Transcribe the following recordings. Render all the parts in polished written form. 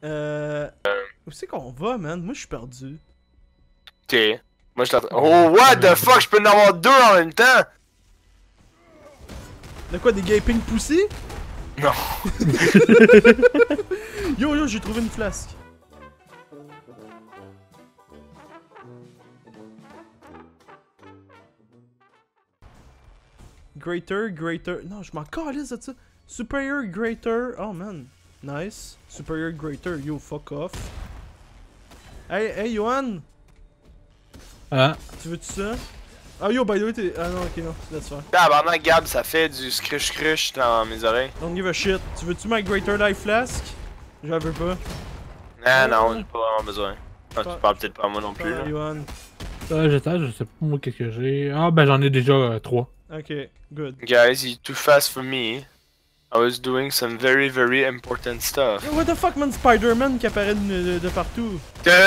Où c'est qu'on va, man? Moi, je suis perdu. Ok. Moi, je t'attends. Oh, what the fuck? Je peux en avoir deux en même temps? De quoi, des gaping pussy? Non. Yo, j'ai trouvé une flasque. Greater. Non, je m'en calisse de ça. Superior, greater. Oh man. Nice. Superior, greater. Yo, fuck off. Hey, Yohan. Ah. Tu veux-tu ça? Ah, yo, by the way, t'es. Ah non, ok, non. Laisse faire. Tabarnak, Gab, ça fait du scrush dans mes oreilles. Don't give a shit. Tu veux-tu ma greater life flask? J'en veux pas. Non, j'ai pas vraiment besoin. Ah, tu parles peut-être pas à moi non plus. Là. Yohan. Je sais pas moi qu'est-ce que j'ai. Ah ben j'en ai déjà 3. Ok, good. Guys, you're too fast for me. I was doing some very, very important stuff. Yo, what the fuck, man? Spider-Man qui apparaît de partout.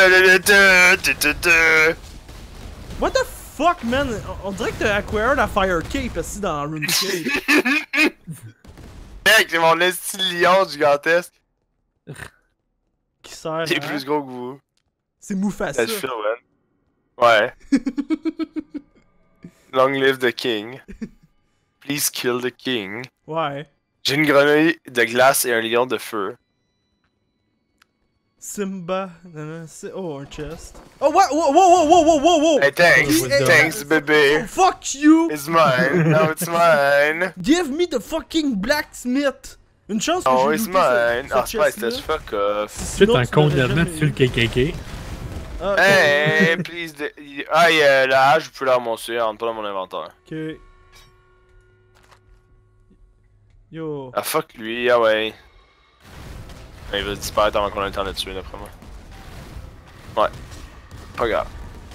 What the fuck, man? On dirait que t'as acquired la Fire Cape ici dans RuneScape. Mec, c'est mon esti lion gigantesque. Qui sert. Il est à... plus gros que vous. C'est Mufasa. Ça se fait, ouais. Long live the king. Please kill the king. Ouais. J'ai une grenouille de glace et un lion de feu. Simba. Oh, un chest. Oh, what? Whoa. Hey, thanks. Oh, Thanks, baby. Oh, fuck you! It's mine. No, it's mine. Give me the fucking blacksmith! Une chance que Oh, j'ai it's looté mine. Ah, c'est pas, chest-là. c'est fuck off. Tu Sinon, es un tu compte l'aurais net jamais sur le eu. KKK. Ah, Hey, please. Ah, la hache, je peux la ramasser, elle rentre pas dans mon inventaire. Ok. Yo. Ah, fuck lui, ah ouais. Il va disparaître avant qu'on ait le temps de le tuer, d'après moi. Ouais. Pas grave.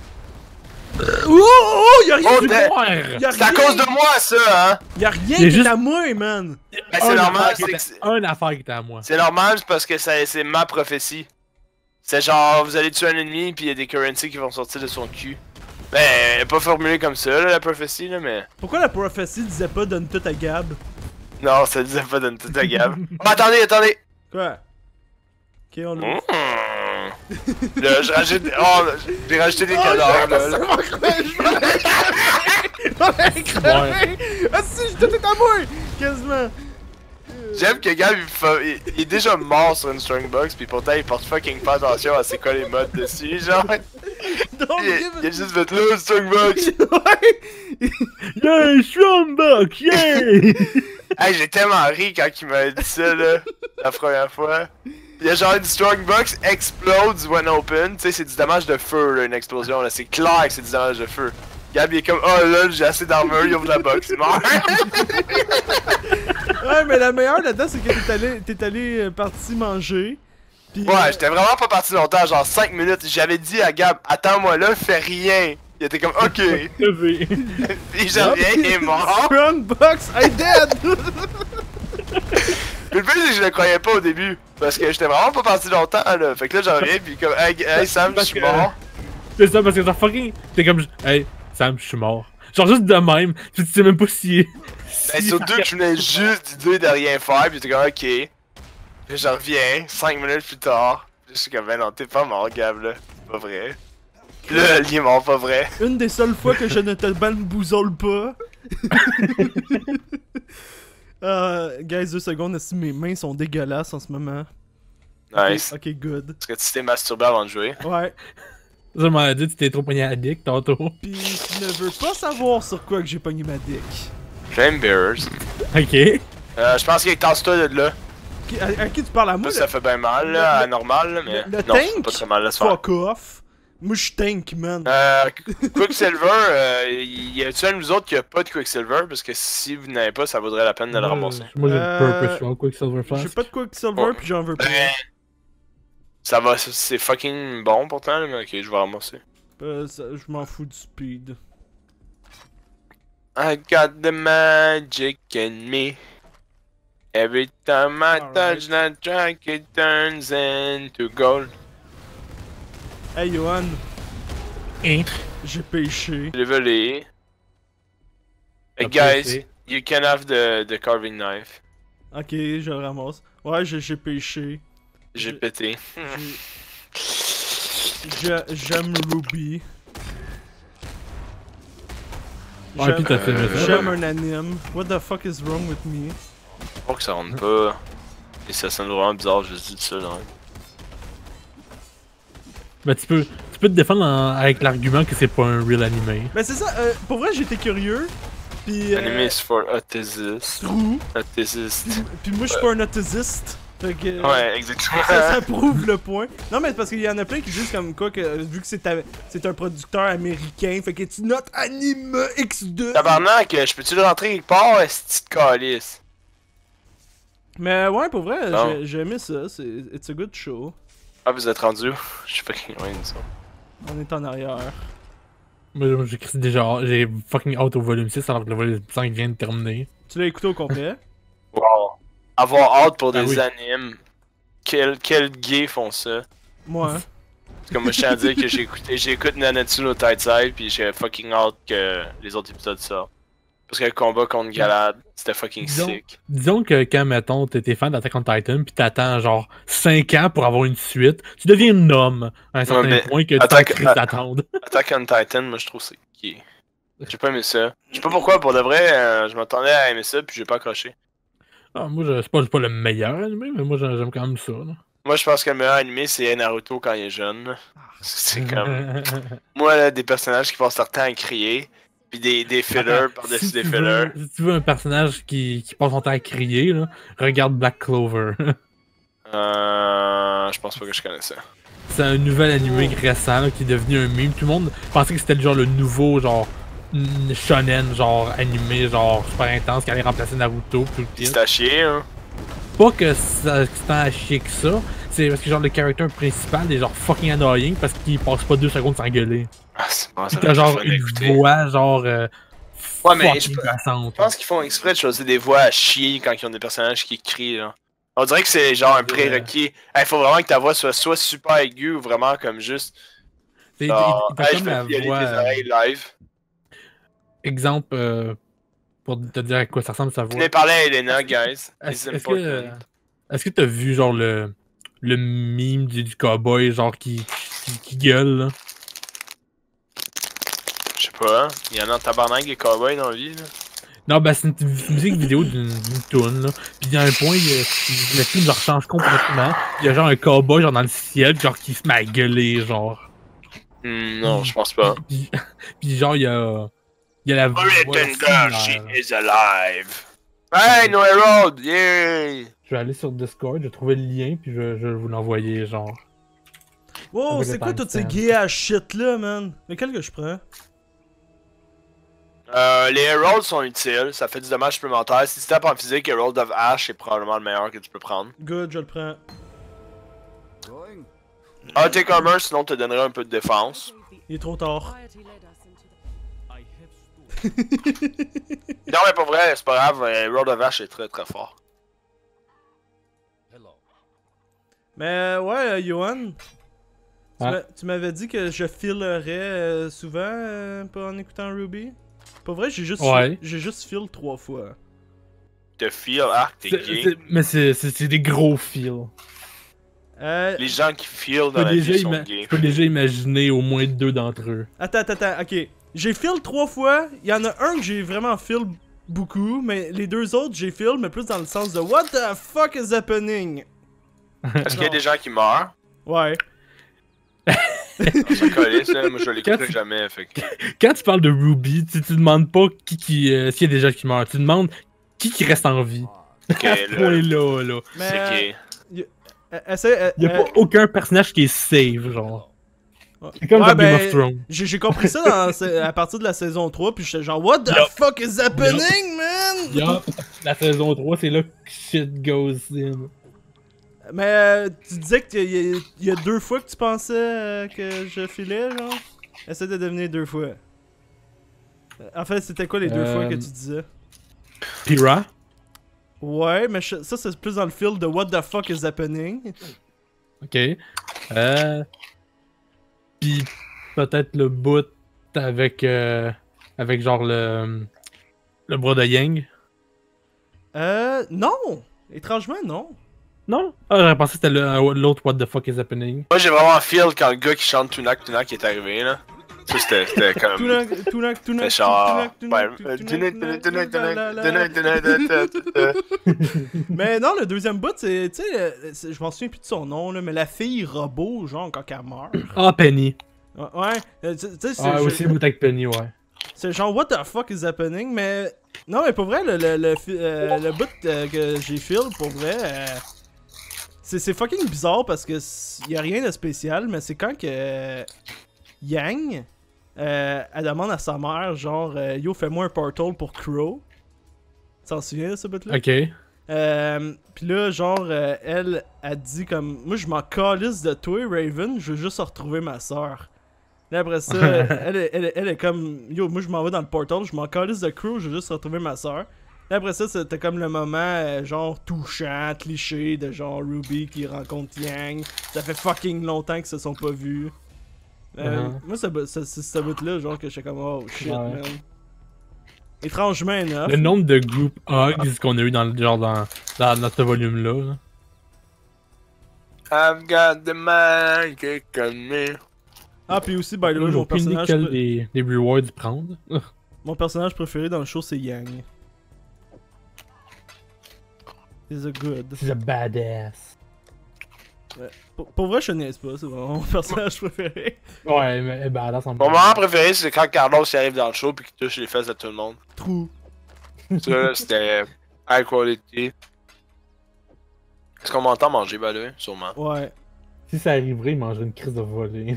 Y'a rien! Oh, du- damn. Y'a C'est à rien! cause de moi, ça, hein! Y'a rien Il y a qui est juste- à moi, man! Ben, c'est normal, Une affaire qui était à moi. c'est normal, c'est parce que c'est ma prophétie. C'est genre, vous allez tuer un ennemi, puis il y a des currencies qui vont sortir de son cul. Ben, pas formulé comme ça, là, la prophétie, là, mais... Pourquoi la prophétie disait pas donne tout à Gab? Non, ça disait pas donne tout à Gab. Oh, attendez! Quoi? Ok, on l'a. Là, j'ai rajouté des cadavres, là. Ah si, tout est à moi! Quasiment! J'aime que Gab, il est déjà mort sur une Strongbox, pis pourtant il porte fucking pas attention à c'est quoi les modes dessus, genre. Don't Il a juste fait le Strongbox. Ouais! Yeah, Strongbox, yeah! Hey, j'ai tellement ri quand il m'a dit ça, là, la première fois. Il y a genre une Strongbox explodes when open, tu sais, c'est du damage de feu, là, une explosion, là, c'est clair que c'est du damage de feu. Gab, il est comme, oh là, j'ai assez d'armure, il ouvre la box, c'est mort. Ouais, mais la meilleure là-dedans, c'est que t'es allé parti manger. Pis, Ouais, j'étais vraiment pas parti longtemps, genre 5 minutes. J'avais dit à Gab, attends-moi là, fais rien. Il était comme, ok. Levé. Puis je reviens, il est mort. Strong box, I dead! Le plus, c'est que je le croyais pas au début. Parce que j'étais vraiment pas parti longtemps, là. Fait que là, j'en reviens, pis comme, hey Sam, je suis mort. C'est ça, parce que genre fucking. T'es comme. Hey, Sam, je suis mort. Genre juste de même. Tu sais même pas si. Ben, sur deux que je venais juste d'idée de rien faire, pis j'étais comme, ok. Puis je reviens, 5 minutes plus tard. Puis je suis comme, ben non, t'es pas mort, Gab, là. C'est pas vrai. Là, il est mort, pas vrai. Une des seules fois que je ne te bamboozole pas. Guys, 2 secondes, si mes mains sont dégueulasses en ce moment. Nice. Ok, good. Est-ce que tu t'es masturbé avant de jouer? Ouais. Ça m'a dit, tu t'es trop pogné addict tantôt. Pis tu ne veux pas savoir sur quoi que j'ai pogné ma dick. Flame Bearers. Ok. Je pense qu'il tasse-toi de là. À qui tu parles à moi? Ça fait bien mal, là, à normal, là, mais. Le non, tank? c'est pas très mal, laisse faire. Fuck off. Moi, je tank, man. Quicksilver, y a-tu un de nous autres qui a pas de Quicksilver? Parce que si vous n'avez pas, ça vaudrait la peine de le ramasser. Moi j'ai le Perpetual Quicksilver J'ai Flask. pas de Quicksilver pis j'en veux pas. Ça va, c'est fucking bon pourtant, là, mais ok, je vais ramasser. Je m'en fous du speed. I got the magic in me. Every time I touch that track, it turns into gold. Hey, Johan. Hein? J'ai pêché. Levelé. Hey T'as guys, pêché? you can have the carving knife. Ok, je le ramasse. Ouais, j'ai pêché. J'ai pété. J'aime Ruby. Ouais, puis t'as fait ça. J'aime un anime. What the fuck is wrong with me? Je crois que ça rentre pas. Et ça sonne vraiment bizarre, je dis ça, là. Ben, tu peux te défendre avec l'argument que c'est pas un real anime. Ben c'est ça, pour vrai j'étais curieux. Pis. Anime is for autistes. True. Autistes. Pis moi je suis pas un autisiste. Fait que. Ouais, exactement. Ça prouve le point. Non, mais c'est parce qu'il y en a plein qui disent comme quoi que vu que c'est un producteur américain, fait que tu notes Anime X2. Tabarnak, je peux-tu le rentrer quelque part, est-ce que calice? Mais ouais, pour vrai, Non. j'ai aimé ça. It's a good show. Ah, vous êtes rendu où? Je suis fucking loin de ça. On est en arrière. Moi, j'ai fucking hâte au volume 6 alors que le volume 5 vient de terminer. Tu l'as écouté au complet? Wow. Avoir hâte pour Ah des oui. animes. Quel gay font ça? Moi. Parce que moi, je tiens à dire que j'écoute Nanatsu no Taizai, puis j'ai fucking hâte que les autres épisodes sortent. Parce que le combat contre Galad, c'était fucking sick. Disons que quand, mettons, t'es fan d'Attack on Titan pis t'attends genre 5 ans pour avoir une suite, tu deviens un homme à un certain mais point que tu Attack- t'en d'attendre. Attack on Titan, moi je trouve c'est gay. J'ai pas aimé ça. Je sais pas pourquoi, pour de vrai, je m'attendais à aimer ça, puis j'ai pas accroché. Ah, moi, c'est pas le meilleur anime, mais moi j'aime quand même ça. Là. Moi je pense que le meilleur animé c'est Naruto quand il est jeune. C'est comme. Moi là, des personnages qui passent leur temps à crier, puis des fillers par-dessus des fillers. Si tu veux un personnage qui passe son temps à crier, là, regarde Black Clover. Je pense pas que je connais ça. C'est un nouvel animé récent là, qui est devenu un meme. Tout le monde pensait que c'était genre le nouveau genre shonen genre animé genre super intense qui allait remplacer Naruto tout le Pis temps. c'est à chier, hein. Pas que c'est tant à chier que ça, c'est parce que genre le character principal est genre fucking annoying parce qu'il passe pas 2 secondes sans gueuler. Ah, c'est bon, ça T'as va genre être fun à une écouter. voix genre Ouais, mais fucking glaçante. Je pense qu'ils font exprès de choisir des voix à chier quand ils ont des personnages qui crient, là. On dirait que c'est genre un prérequis. Il faut vraiment que ta voix soit super aiguë ou vraiment comme juste. Genre, T'as hey, je comme peux la violer voix. tes oreilles live. Exemple, pour te dire à quoi ça ressemble sa voix. Venez parler à Elena, guys. Est-ce It's que important. est-ce que t'as vu genre le meme du cowboy genre qui gueule là? Je sais pas, hein. Il y en a en tabarnak des cowboys dans la vie, là. Non, ben c'est une musique vidéo d'une toune là. Puis il y a un point, le film genre change complètement. Il y a genre un cowboy genre dans le ciel genre qui se met à gueuler genre. Non, je pense pas. Puis genre il y a la voix. Written girl, she similaire. is alive. Hey, No Road, yay! Je vais aller sur Discord, je vais trouver le lien puis je vais vous l'envoyer genre. Wow, Avec c'est le quoi toutes ces timestamp. gays à shit là, man? Lequel que je prends? Les Heralds sont utiles, ça fait du dommage supplémentaire. Si tu tapes en physique, Herald of Ash, c'est probablement le meilleur que tu peux prendre. Good, je le prends. Take Armor, sinon te donnerait un peu de défense. Il est trop tard. Non, mais pas vrai, c'est pas grave, Herald of Ash est très très fort. Mais ouais, Johan, Ouais. tu m'avais dit que je filerais souvent pas en écoutant Ruby. Pas vrai, j'ai juste feel 3 fois. Te feel, t'es gay. Mais c'est des gros feels. Les gens qui feel Je dans peux, la vie sont je gays. peux déjà imaginer au moins 2 d'entre eux. Attends, ok. J'ai feel 3 fois, il y en a un que j'ai vraiment feel beaucoup, mais les 2 autres j'ai feel, mais plus dans le sens de what the fuck is happening? Est-ce qu'il y a des gens qui meurent? Ouais. Ça collait, ça, moi je l'écouterai Quand tu- jamais, fait que... Quand tu parles de Ruby, tu demandes pas s'il y a des gens qui meurent. Tu demandes qui reste en vie. Ok, À ce là, point-là, là. Mais c'est gay. essaie. Il y a pas aucun personnage qui est safe, genre. Ouais. C'est comme Ouais, dans Game ben, of Thrones. J'ai compris ça à partir de la saison 3, puis j'étais genre what the Yup. fuck is happening, man? Yup. La saison 3, c'est là que shit goes in. Mais tu disais qu'il y a 2 fois que tu pensais que je filais, genre? Essaie de devenir 2 fois. En fait, c'était quoi les 2 fois que tu disais? Pira. Ouais, mais ça c'est plus dans le feel de what the fuck is happening. Ok. Puis peut-être le bout avec genre le bras de Yang. Non! Étrangement, non. Non? Ah, j'aurais pensé que c'était l'autre What the fuck is happening. Moi, j'ai vraiment feel quand le gars qui chante Tunak Tunak est arrivé, là. Ça, c'était comme. C'était genre. Mais non, le deuxième bout, c'est. Tu sais, je m'en souviens plus de son nom, là, mais la fille robot, genre, quand elle meurt. Ah, Penny. Ouais, tu sais, c'est. Ah, aussi, le bout avec Penny, ouais. C'est genre, what the fuck is happening, mais. Non, mais pour vrai, le bout que j'ai feel, pour vrai. C'est fucking bizarre parce que y a rien de spécial, mais c'est quand que. Yang. Elle demande à sa mère, genre, yo, fais-moi un portal pour Crow. Tu t'en souviens, ce bout-là? Ok. Pis là, genre, elle a dit comme, moi je m'en calisse de toi, Raven, je veux juste retrouver ma soeur. Là après ça, elle est comme, yo, moi je m'en vais dans le portal, je m'en calisse de Crow, je veux juste retrouver ma soeur. Là après ça, c'était comme le moment, genre, touchant, cliché, de genre Ruby qui rencontre Yang. Ça fait fucking longtemps qu'ils se sont pas vus. Moi, c'est ce bout-là, genre, que j'étais comme, oh shit, man. Étrangement enough. Le nombre de group hugs qu'on a eu dans ce volume-là. I've got the man qui connaît. Ah, puis aussi, by the way, J'ai aucune idée quel des rewards prendre. mon personnage préféré dans le show, c'est Yang. He's a good. C'est a badass. Pour vrai, je niaise pas, c'est vraiment mon personnage préféré. Ouais, mais badass en Mon moment préféré, c'est quand Carlos il arrive dans le show pis qu'il touche les fesses de tout le monde. True. Ça, là, c'était high quality. Est-ce qu'on m'entend manger, by the way? Sûrement. Ouais. Si ça arriverait, il mangerait une crise de volée.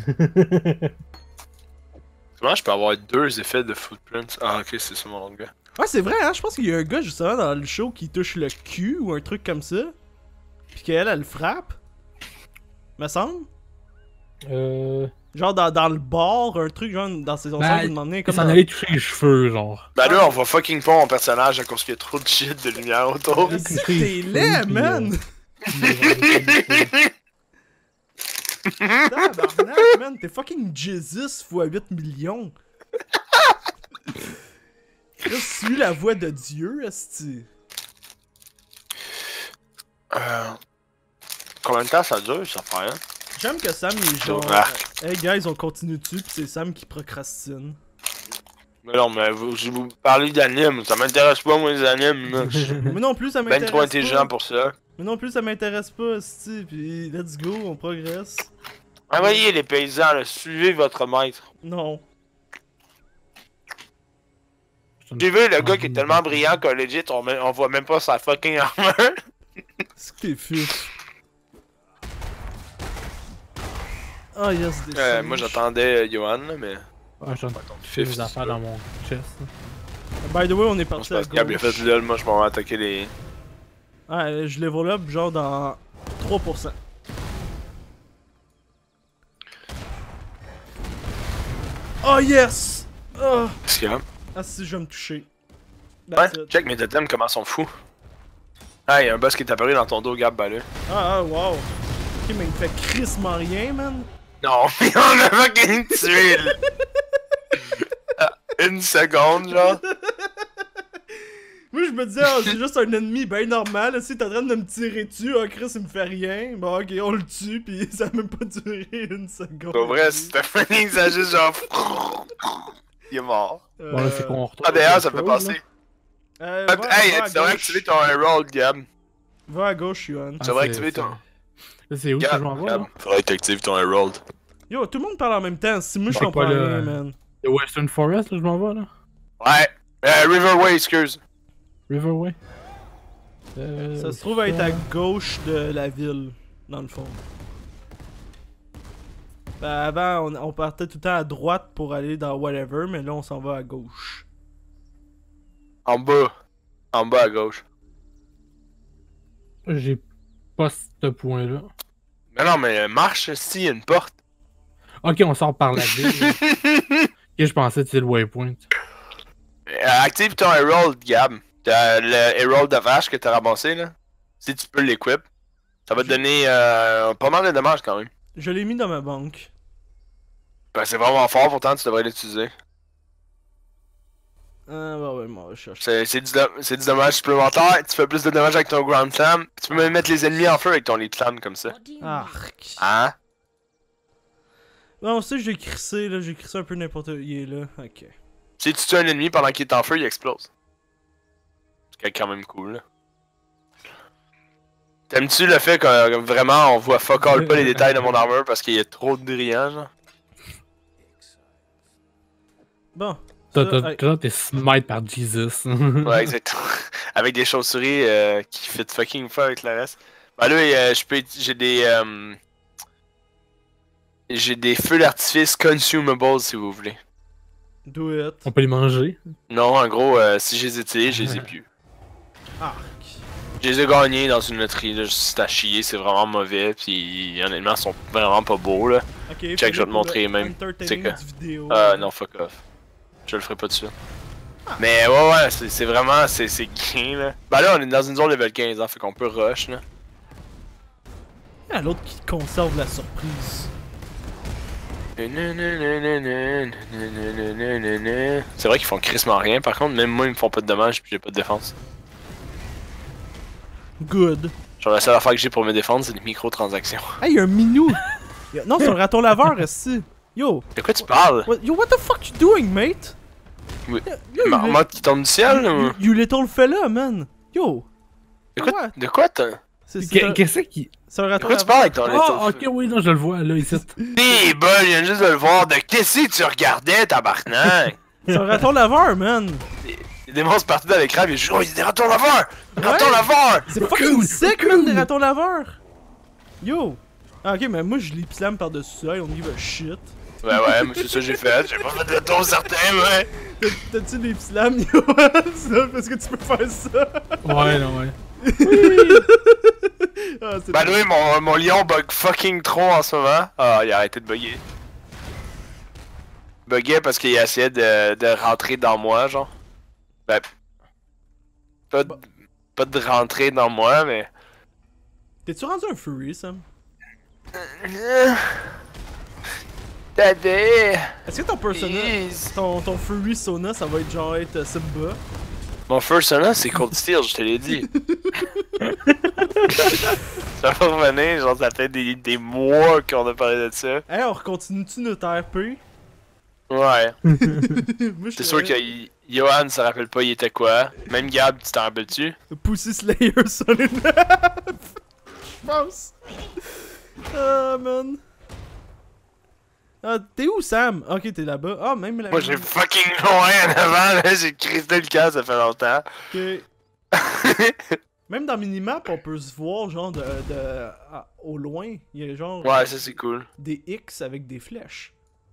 Comment je peux avoir deux effets de footprint? Ah, ok, c'est ça mon autre gars. Ouais, c'est vrai, hein, je pense qu'il y a un gars justement dans le show qui touche le cul ou un truc comme ça. Pis qu'elle, elle frappe. Me semble. Genre dans le bar, un truc genre dans saison 5, vous demandez comme. Ça en allait toucher les cheveux, genre. Ben là, on voit fucking pas mon personnage à cause qu'il y a trop de shit de lumière autour. Mais c'est que t'es laid, man! Tabarnak, man, t'es fucking Jesus x 8 millions. Là, suis la voix de Dieu, esti. Combien de temps ça dure, ça fait, hein? J'aime que Sam il est genre. Hey guys, on continue dessus, pis c'est Sam qui procrastine. Mais non, mais vous parlez d'anime, ça m'intéresse pas, moi, les animes, là. Mais non plus, ça m'intéresse. Ben trop intelligent pour ça. Mais non plus, ça m'intéresse pas, esti. Pis let's go, on progresse. Envoyez les paysans, là, suivez votre maître. Non. Suivez le gars qui est tellement brillant qu'à legit, on voit même pas sa fucking armure. C'est qui est fif. Ah yes, des Moi j'attendais Johan, là, mais. Ah, je fais mes affaires dans mon chest. By the way, on est On parti se à passe câble, il a gauche. fait lol, moi je m'en vais attaquer les. Ah, je level up genre dans 3%. Oh yes! Oh. Qu'est-ce qu'il y a? Ah si, je vais me toucher. Ouais, That's it. check mes totems comment ils sont fous. Ah, y'a un boss qui est apparu dans ton dos, Gab, bah là. Ah, wow. Ok, mais il me fait crissement rien, man. Non, mais on a fucking tué, là. Une seconde, genre. Moi, je me disais, oh, c'est juste un ennemi ben normal. Si t'es en train de me tirer dessus, oh Chris, il me fait rien. Bon, ok, on le tue, pis ça a même pas duré une seconde. Pour vrai, c'était funny, ça a juste genre. Il est mort. Bon, là, c'est qu'on retourne. Ah, d'ailleurs, ça me fait passer. Hey, va à tu devrais gauche. activer ton Herald, Gab. Va à gauche, Yuan. Tu devrais activer ton. Là, c'est où que je m'en vais, là? Faudrait que t'actives ton Herald. Yo, tout le monde parle en même temps. Si moi, je C'est comprends pas le- rien, man. The Western Forest, là, je m'en vais, là? Ouais. Riverway, excuse. Riverway? Ça se trouve à être à gauche de la ville, dans le fond. Ben, avant, on partait tout le temps à droite pour aller dans whatever, mais là, on s'en va à gauche. En bas. En bas à gauche. J'ai pas ce point-là. Mais non, mais marche si, y a une porte. Ok, on sort par la ville. Ok, je pensais que c'était le waypoint. Active ton Herald, Gab. T'as le Herald de vache que t'as ramassé, là. Si tu peux l'équip. Ça va te donner pas mal de dommages quand même. Je l'ai mis dans ma banque. Ben, c'est vraiment fort, pourtant tu devrais l'utiliser. Ah, bah ouais, moi, je cherche. C'est du dommage supplémentaire. Tu fais plus de dommages avec ton Ground Slam. Tu peux même mettre les ennemis en feu avec ton Lead Slam comme ça. Arc. Hein? Non, ça, j'ai crissé, là. J'ai crissé un peu n'importe où. Il est là. Ok. Si tu tues un ennemi pendant qu'il est en feu, il explose. C'est quand même cool, là. T'aimes-tu le fait que vraiment on voit fuck all pas les détails de mon armure parce qu'il y a trop de brillants, genre? Bon. Toi, t'es smite par Jesus. Ouais, exactement. Avec des chauves-souris qui fit fucking fort avec le reste. Bah là, j'ai des feux d'artifice consumables si vous voulez. Do it. On peut les manger. Non, en gros, si je les utilise, je les ai plus. Arc. Je les ai gagnés dans une loterie, là, c'est à chier, c'est vraiment mauvais, puis honnêtement, ils sont vraiment pas beaux, là. Ok, Check, je vais te montrer même. C'est que... non, fuck off. Je le ferai pas dessus. Mais ouais, c'est vraiment, c'est gain, là. Bah là, on est dans une zone level 15, hein, fait qu'on peut rush, là. Il y a l'autre qui conserve la surprise. C'est vrai qu'ils font crissement rien, par contre, même moi, ils me font pas de dommages, puis j'ai pas de défense. Good. Genre, la seule affaire que j'ai pour me défendre, c'est des microtransactions. Hey, y'a un minou! Non, c'est un raton laveur, ici. Yo! De quoi tu parles? What the fuck you doing, mate? Oui. Yo, Marmotte qui tombe du ciel, ou? You little fella, man! Yo! What? De quoi t'as? Qu'est-ce qui. C'est un De raton quoi tu laveur. parles avec ton Ah, little? ok, oui, non, je le vois, là, ici. Pis, bol, je viens juste de le voir. De qu'est-ce que tu regardais, tabarnak? C'est un raton laveur, man! Il y a des monstres partout dans l'écran, mais je oh, il y a des ratons laveurs! Ratons Ouais. laveurs! C'est fucking sick, man, des ratons laveurs! Yo! Ah, ok, mais moi, je les slam par-dessus ça, et on give a shit. Ouais, mais c'est ça que j'ai fait. J'ai pas fait de ton certain, ouais. T'as-tu les slams, yo? Ça, parce que tu peux faire ça? Ouais, non, ouais. Ah, c'est Bah oui, mon lion bug fucking trop en ce moment. Ah, il a arrêté de bugger. Buguait parce qu'il essayait de rentrer dans moi, genre. Ben, pas de rentrer dans moi, mais... T'es-tu rendu un Fury, Sam? Daddy! Est-ce que ton persona, ton Fury Sona, ça va être genre être Simba? Mon first son c'est Cold Steel, je te l'ai dit. Ça va revenir, genre ça fait des mois qu'on a parlé de ça. Hey, on continue-tu notre RP? Ouais. Moi, C'est sûr que Johan se rappelle pas il était quoi. Même Gab, tu t'en rappelles-tu? Pussy Slayer Solid 9! Je pense! Ah, man. Ah, t'es où, Sam? Ok, t'es là-bas. Ah, même là-bas. Moi j'ai fucking loin en avant, là, j'ai crissé le cas, ça fait longtemps. Ok. Même dans Minimap, on peut se voir, genre, au loin. Il y a genre. Ouais, ça c'est cool. Des X avec des flèches.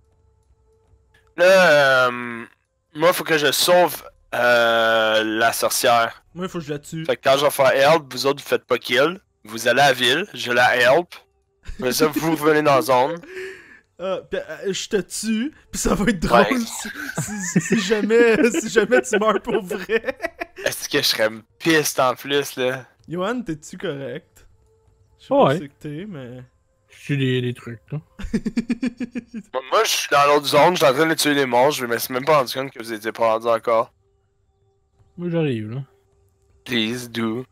Là, moi faut que je sauve la sorcière. Moi, il faut que je la tue. Fait que quand je vais faire help, vous autres vous faites pas kill. Vous allez à la ville, je la help. Mais ça, vous venez dans la zone. Pis, je te tue, pis ça va être drôle Ouais. si jamais tu meurs pour vrai. Est-ce que je serais piste en plus, là? Johan, t'es-tu correct? Je sais Ouais. pas ce que t'es, mais... Je suis des trucs, là. Moi, je suis dans l'autre zone, je suis en train de tuer des monstres, je me suis même pas rendu compte que vous étiez pas rendu encore. Moi, j'arrive, là. Please do.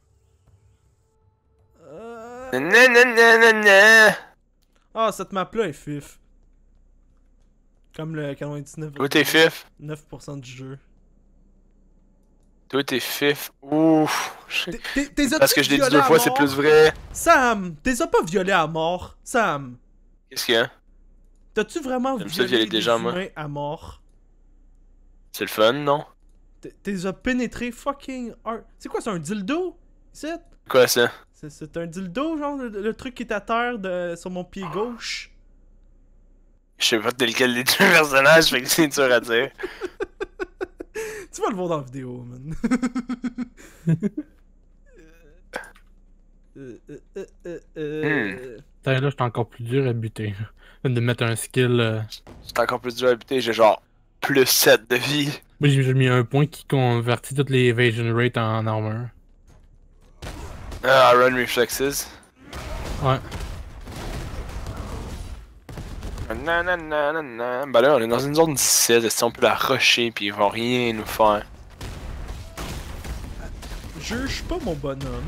Nananana. Ah, cette map-là est fif. Comme le 99%. Toi t'es fif. 9% du jeu. Toi t'es fif. Ouf. Parce que je l'ai dit 2 fois, c'est plus vrai. Sam, t'es pas violé à mort. Sam, Qu'est-ce qu'il y a? t'as-tu vraiment J'aime ça violé violer des des gens, moi. humains à mort? C'est le fun, non? T'es as pénétré fucking hard. C'est quoi, c'est un dildo? C'est Quoi ça? C'est un dildo, genre, le truc qui est à terre sur mon pied gauche? Je sais pas de lequel des 2 personnages, fait que c'est dur à dire. Tu vas le voir dans la vidéo, man. Là, je suis encore plus dur à buter. De mettre un skill. C'est encore plus dur à buter, j'ai genre plus 7 de vie. Moi, j'ai mis un point qui convertit toutes les evasion rates en armor. Ah, Run Reflexes. Ouais. Nananana. Bah là, on est dans une zone 17, est-ce qu'on peut la rusher pis ils vont rien nous faire? Juge pas mon bonhomme.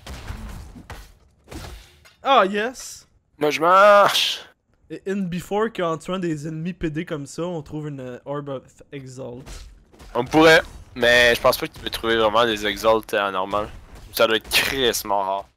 Ah, yes! Moi, je marche! Et in before qu'en tuant des ennemis PD comme ça, on trouve une Orb of Exalt. On pourrait, mais je pense pas que tu peux trouver vraiment des exalts en normal. Ça doit être crissement rare.